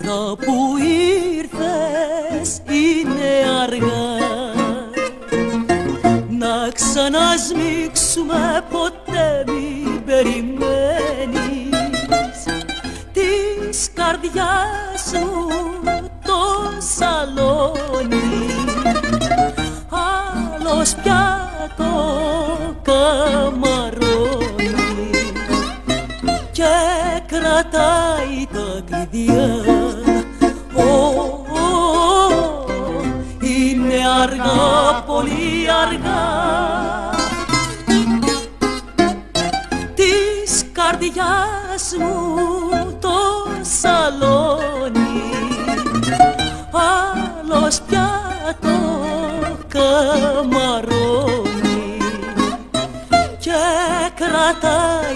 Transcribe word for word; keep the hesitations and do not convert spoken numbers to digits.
Τώρα που ήρθες είναι αργά να ξανασμίξουμε, ποτέ μη περιμένεις της καρδιάς μου το σαλόνι. Άλλος πια το καμαρώνει και κρατάει τα κλειδιά. Oh, oh, oh, είναι αργά, πολύ αργά, της καρδιάς μου το σαλόνι. Άλλος πια το καμαρώνει και κρατάει